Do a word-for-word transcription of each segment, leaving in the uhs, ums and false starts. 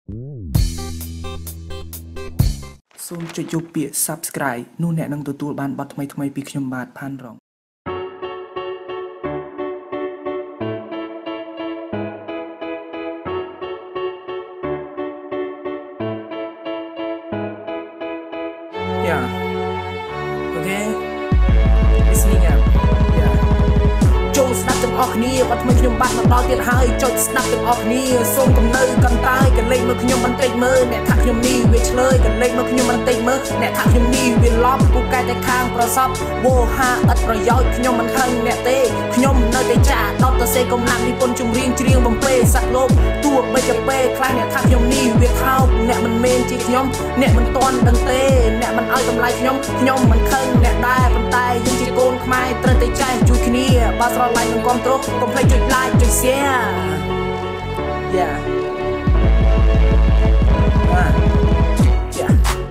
សូមចុចយកពាក្យ Subscribe នោះអ្នកនឹងទទួលបានបទថ្មីៗពីខ្ញុំបាទផាន់រងយ៉ាអូខេ listening out យ៉ាចូលស្ដាប់ទាំងអស់គ្នាបទថ្មីខ្ញុំបាទមកដល់ទៀតហើយចុចស្ដាប់ទាំងអស់គ្នាសូមកំណើកន្តើយកលេចមើលខ្ញុំបន្តិចមើលអ្នកថាខ្ញុំនេះវាឆ្លើយកលេចមើលខ្ញុំបន្តិចមើលអ្នកថាខ្ញុំនេះវាឡប់ពូកែតែខាងប្រសពវោហាឥតប្រយោជន៍ខ្ញុំមិនខឹងអ្នកទេខ្ញុំនៅតែចាស់ដតទៅសេកម្លាំងនិពន្ធចម្រៀងច្រៀងបំពេសัตว์លោកតួបីកាពេខ្លះអ្នកថាខ្ញុំនេះវាខោកអ្នកមិនមែនជាខ្ញុំអ្នកមិនទាន់ដឹងទេអ្នកមិនឲ្យតម្លៃខ្ញុំខ្ញុំមិនខឹងអ្នកដែរប៉ុន្តែយើងជាកូនខ្មែរត្រូវតែចេះជួយគ្នាបើស្រឡាញ់នឹងគ្រប់ត្រកកុំភ្លេចចុច like ចុច share យ៉ាវ៉ាយ៉ា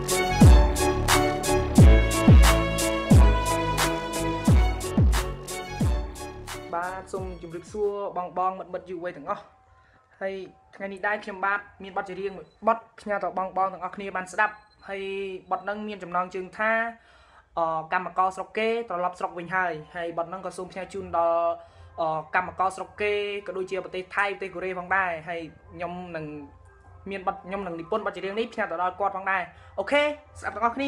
បាទសូមជម្រាបសួរបងបងមិត្តមិត្តយូរវ័យទាំងអស់ហើយថ្ងៃនេះដែរខ្ញុំបាទមានបទចម្រៀងមួយបទផ្ញើទៅបងបងទាំងអស់គ្នាបានស្ដាប់ហើយបទហ្នឹងមានចំណងជើងថាអកម្មករស្រុកគេត្រឡប់ស្រុកវិញហើយហើយបទហ្នឹងក៏សូមផ្ញើជូនដល់កម្មករស្រុកគេក៏ដូចជាប្រទេសថៃប្រទេសកូរ៉េផងដែរហើយខ្ញុំនឹងមានបទខ្ញុំនឹងនិពន្ធបទចម្រៀងនេះផ្ញើទៅដល់គាត់ផងដែរអូខេស្ដាប់ទាំងអស់គ្នា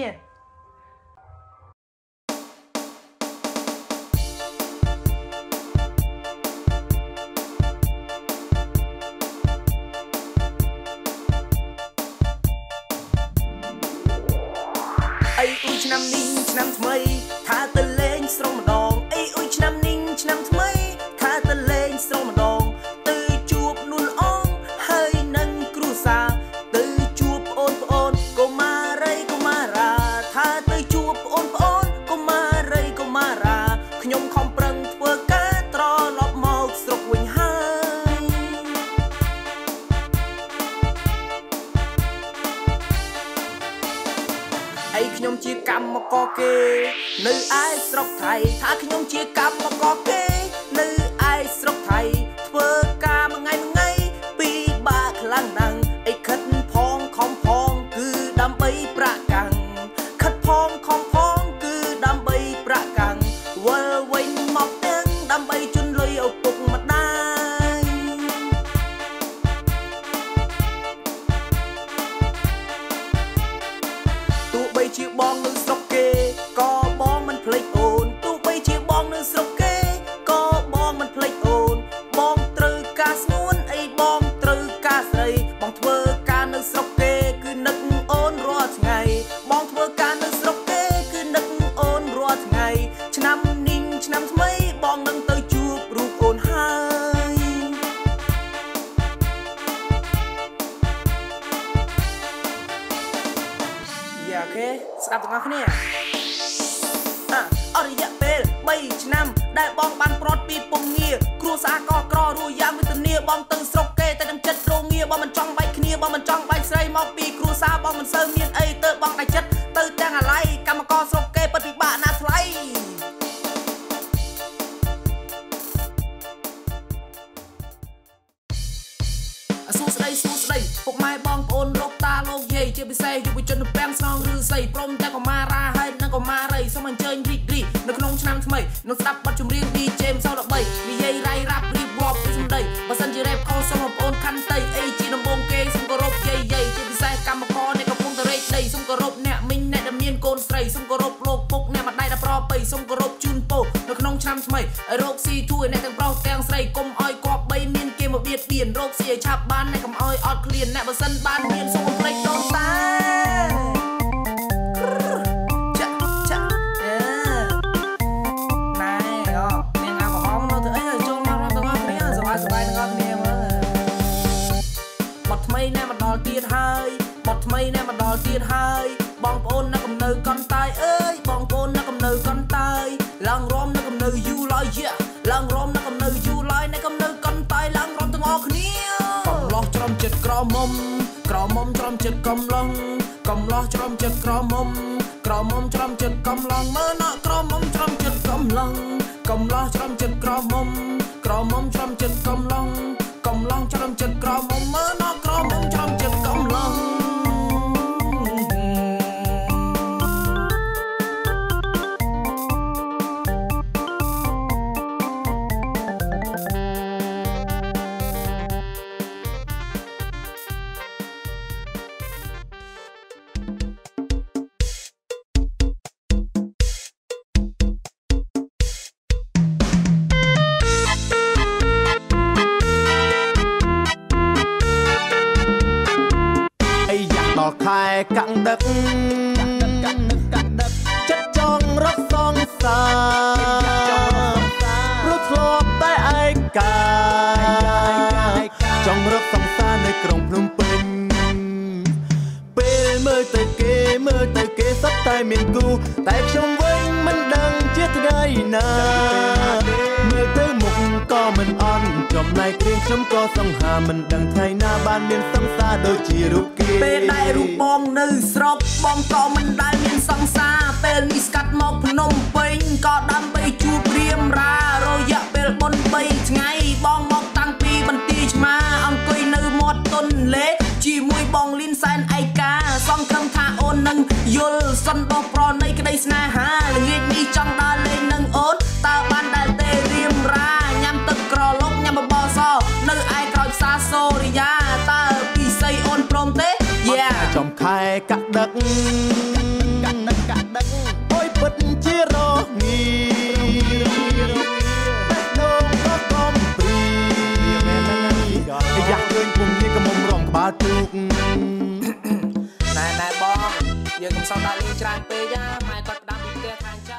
អីអ៊ុយឆ្នាំនេះឆ្នាំថ្មីថាទៅលេងស្រុកម្ដងអីអ៊ុយឆ្នាំនេះឆ្នាំថ្មីថាទៅលេងស្រុកម្ដងទៅជួបនួនអងហើយនឹងគ្រួសារទៅជួបប្អូនប្អូនកុមារីកុមារាថាទៅជួបប្អូនប្អូនកុមារីកុមារាខ្ញុំខំប្រឹងធ្វើការត្រឡប់មកស្រុកវិញហើយអីខ្ញុំជាកម្មករគេនៅឯស្រុកថៃថាខ្ញុំជាកម្មករគេនៅឯស្រុកថៃធ្វើការមួយថ្ងៃមួយថ្ងៃពីបាក់ខ្លាំងណាស់អីខិតផងខំផងគឺដើម្បីប្រាក់កាំងខិតផងខំផងគឺដើម្បីប្រាក់កាំងវិលវិញមកទាំងដើម្បីជន់លុយឪពុកម្ដាយទោះបីជាបងនៅស្រុកគេក៏បងមិនភ្លេចអូនទោះបីជាបងនៅស្រុកគេក៏បងមិនភ្លេចអូនបងត្រូវការស្ងួនអីបងត្រូវការស្រីបងធ្វើការនៅស្រុកគេគឺនឹកអូនរាល់ថ្ងៃបងធ្វើការនៅស្រុកគេគឺនឹកអូនរាល់ថ្ងៃឆ្នាំនេះឆ្នាំថ្មីបងនឹងទៅជួបរូបអូនហើយយ៉ាអូខេស្ដាប់ទាំងអស់គ្នាអររយៈពេលបីឆ្នាំដែលបងបានប្រត់ពីពុំងារគ្រួសារក៏ក្ររស់យ៉ាងវេទនាបងទៅស្រុកគេតែនឹងចិត្តរងាបងមិនចង់បែកគ្នាបងមិនចង់បែកស្រីមកពីគ្រួសារបងមិនសូវមានអីទៅបងដាច់ចិត្តទៅទាំងអាឡ័យកម្មករស្រុកគេពិតពិបាកណាស់ថ្លៃអសួស្ដីសួស្ដីពុកម៉ែបងប្អូនលោកតាលោកយាយជាពិសេសយុវជននៅពាំងស្នងឬស័យព្រមទាំងកុមារាហើយនិងកុមារីសូមអញ្ជើញរីករាយនៅក្នុងឆ្នាំថ្មីនឹងស្ដាប់បទចម្រៀង ឌី ជេ ម្សៅល្បីនិយាយរ៉ៃរ៉ាប់រៀបរាប់ពីសម្ដីបើសិនជារ៉េបខុសសូមបងប្អូនខន្តីអីជាដំបងគេសូមគោរពយាយយាយជាពិសេសកម្មករអ្នកកំពុងតែរែកដីសូមគោរពអ្នកមីងអ្នកដែលមានកូនស្រីសូមគោរពលោកពុកអ្នកម្ដាយដែលប្រពៃសូមគោរពជូនពរនៅក្នុងឆ្នាំថ្មីឲ្យរកស៊ីធួយអ្នកទាំងប្រុសទាំងស្រីកុំឲ្យគប្បីមានគេមកបៀតបៀនរកស៊ីឲ្យឆាប់បានអ្នកកុំឲ្យអត់ឃ្លានអ្នកបើសិនបានមានសូមបំភ្លេចដូនតាចាចាអេណែអូមានអាកំអងមកទៅអីចូលមករត់ទាំងអស់គ្នាសប្បាយសប្បាយទាំងអស់គ្នាមើលបទថ្មីណែមកដល់ទៀតហើយបទថ្មីណែមកដល់ទៀតហើយបងប្អូននៅកំនៅកន្តើយអើយបងប្អូននៅកំនៅកន្តើយឡើងរំនៅកំនៅយូឡើយឡើងរំនៅកំនៅយូឡើយនៅកំនៅកន្តើយឡើងរំទាំងអស់គ្នាកំឡោះច្រំចិត្តក្រមុំក្រមុំច្រំចិត្តកំឡុងកំឡោះច្រំចិត្តក្រមុំក្រមុំច្រំចិត្តកំឡុងមើលណក់ក្រមុំច្រំចិត្តកំឡុងកំឡោះច្រំចិត្តក្រមុំក្រមុំច្រំចិត្តកំឡុងកំឡុងច្រំចិត្តក្រមុំមើលណក់ក្រមុំច្រំចិត្តកំอคายกังดักจัดจองรักสองสาวรู้ทลอบใต้ไอ้กายจองรักสองสาวในกรงพนมเปญเปเมื่อแต่เกเมื่อแต่เกสับใต้เมียนกูแต่ชมวิ่งมันดังเจ็ดไงนาเมื่อเธอหมกก็มันอ่อนจมในเกรียงชมก็สังหามันดังไทยหน้าบ้านเมียนสังสาโดยจีรุกเกเปได้รูปบองนึสรบบองก็มันได้เมียนสังสาเปนิสกัดหมอกพนมเปญก็ดำไปจูบเรียมราโรยะเปลบนไปไงบองหมอกตั้งปีบันตีมาอังกุยนึหมดต้นเละจีมวยบองลินแซนไอกาซองคำท่าโอนนังยุลสันบอกปรในกระไดสนาหาละเงียดนี้จังดาเลนังโอนตาบันได้เตเรียมรายำตึกกรอลกยำบอซอนึไอกรอยซาโซริยาตาปีไซโอนพรมเตเย่จอมไข่กักดักกักดักกักดักโอ้ยปิดจีโรงีโดงก็กลมปรีอยากเดินกลุ่มที่กระมมรองบาตุกนายนายบองยังคงสาวดาลีจานเปย่าไม่กดดำอีเตียทางใจ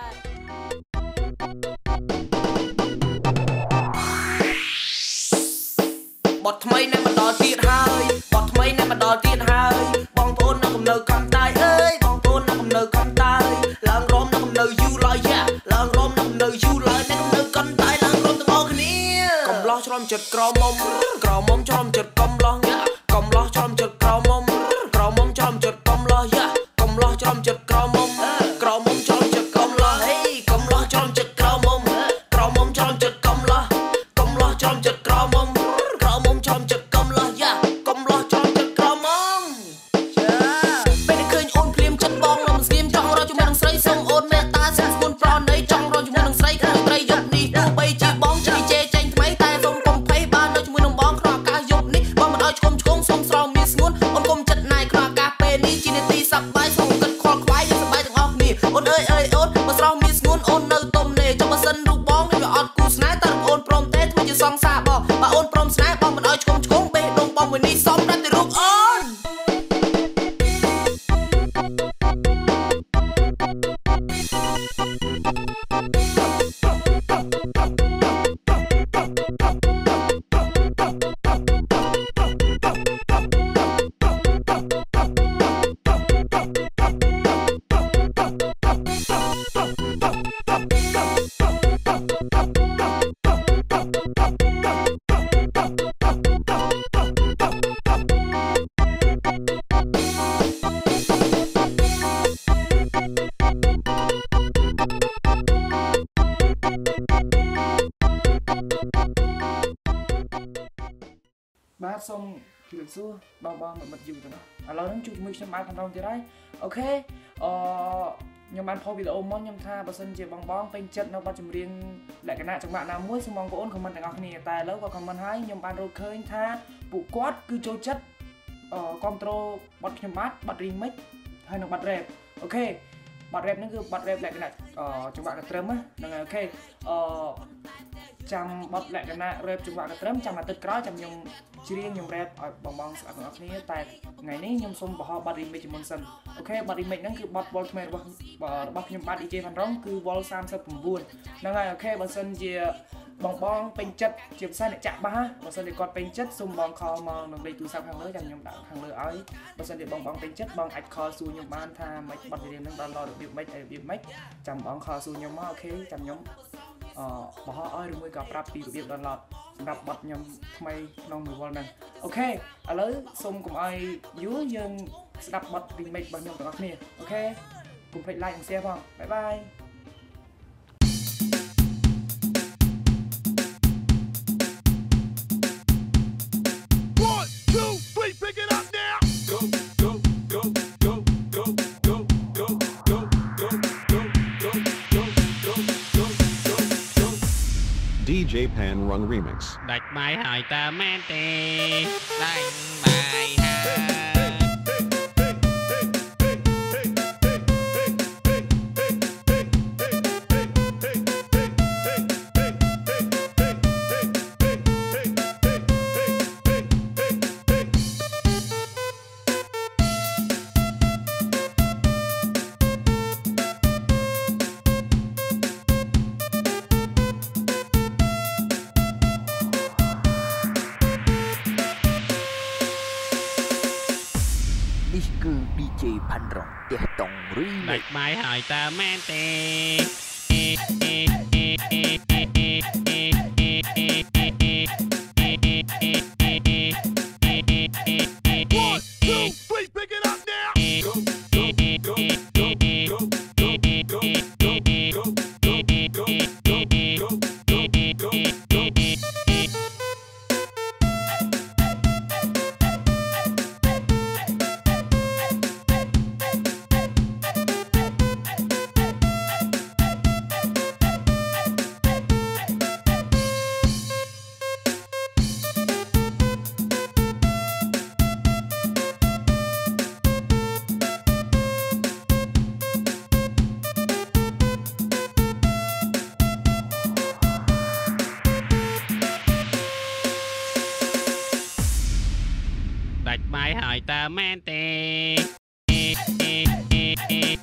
บททำไมนั่นมาต่อตีดหายบททำไมนั่นมาต่อตีดหายบองโทนนักกำเนิดคำตายเอ้ยบองโทนนักกำเนิดคำตายลางร้อมนักกำเนิดยูลอยแย่ลางร้อมนักกำเนิดยูลอยนักกำเนิดกันตายลางร้อมตั้งออกนี้กำล้อชอมจุดกรอมมกรอมมชอมจุดกำล้อกำล้อชอมจุดกรอมมกรอมมชอมจุดกำล้อยะกำล้อชอมจุดกรอมมกรอมมชอมจุดกำล้อเฮ้ยกำล้อชอมจุดกรอมมกรอมมชอมจุดกำล้อกำล้อชอมจุดกรอมมกรอมมชอมจุดกำล้อยะกำล้อชอมจุดกรอมมเป็นเคยโอนเพลียมจัดบองลมสกิมจ้องเราจุ่มนังใส่ส่งโอนแม่ตาเส้นสกุลปลอนในจ้องเราจุ่มนังใส่คือไตรยกนี่ดูใบจีบองจะดีเจเจงทำไมตายส่งกลมไพ่บ้านเราจุ่มนังบองครอกายกนี่บองมันเอาชมชงส่งสรองมีสกุลโอนกลมจัดนายครอกาเปนี่จีเนตีสับใบส่งกันคอควายยังสบายถึงออกนี่โอนเอ้ยเอ้ยโอนมาสรองมีสกุลโอนเนื้อต้มเนยจะมาเส้นรูปบองให้มาออดกูสนายตาโอนพรมเต้ทำจะซองซาบอกมาโอนพรมสนายบองมันเอาชมชงเบดงบองวันนี้ซ้อมรับแต่รูปโอนបាទសូមជម្រាបសួរបងបងមិត្តយូរទៅណាឥឡូវហ្នឹងជួបជាមួយខ្ញុំបាទផងទៀតហើយអូខេអឺខ្ញុំបានផុសវីដេអូមកខ្ញុំថាបើសិនជាបងបងពេញចិត្តនៅបទចម្រៀងលក្ខណៈចង្វាក់ណាមួយសូមបងប្អូនខមមិនទាំងអស់គ្នាតែឥឡូវក៏ខមមិនហើយខ្ញុំបានរកឃើញថាពួកគាត់គឺចូលចិត្តអឺគ្រប់ត្រូលបទខ្ញុំបាទបទ remix ហើយនិងបទ rap អូខេបទ rap ហ្នឹងគឺបទ rap លក្ខណៈអឺចង្វាក់កត្រឹមហ្នឹងហើយអូខេអឺចាំបទលក្ខណៈ rap ចង្វាក់កត្រឹមចាំអាទិត្យក្រោយចាំខ្ញុំច្រៀងខ្ញុំ rap ឲ្យបងបងស្ដាប់ទាំងអស់គ្នាតែថ្ងៃនេះខ្ញុំសូមបង្ហោះបទ remix ជាមុនសិនអូខេបទ remix ហ្នឹងគឺបទ Wall ថ្មីរបស់របស់ខ្ញុំបាទ ឌី τζេ ផាន់រងគឺ Wall សាមសិប៩ហ្នឹងហើយអូខេបើសិនជាបងបងពេញចិត្តជាភាសាអ្នកចាក់បាសបើសិនជាគាត់ពេញចិត្តសូមបងខលមកនឹងលេខទូរស័ព្ទខាងលើចាំខ្ញុំដាក់ខាងលើឲ្យបើសិនជាបងបងពេញចិត្តបងអាចខលសួរខ្ញុំបានថាមិនបទចម្រៀងហ្នឹងដល់របៀបម៉េចរបៀបម៉េចចាំបងខលសួរខ្ញុំមកអូខេចាំខ្ញុំអឺបង្ហោះឲ្យឬមួយក៏ប្រាប់ពីរបៀប download សម្រាប់បទខ្ញុំថ្មីក្នុងមួយវល់ហ្នឹងអូខេឥឡូវសូមកុំឲ្យយូរយើងស្ដាប់បទ remix របស់ខ្ញុំទាំងអស់គ្នាអូខេកុំភ្លេច like និង share ផងបាយបាយឌី джេ Pan Run Remix ដាច់បាយហើយតើមែនទេដាច់បាយហើយនេះគឺ ឌី เจ ផាន់រងផ្ទះតុងរីដាច់បាយហើយតើមែនទេ ដាច់បាយហើយតើមែនទេ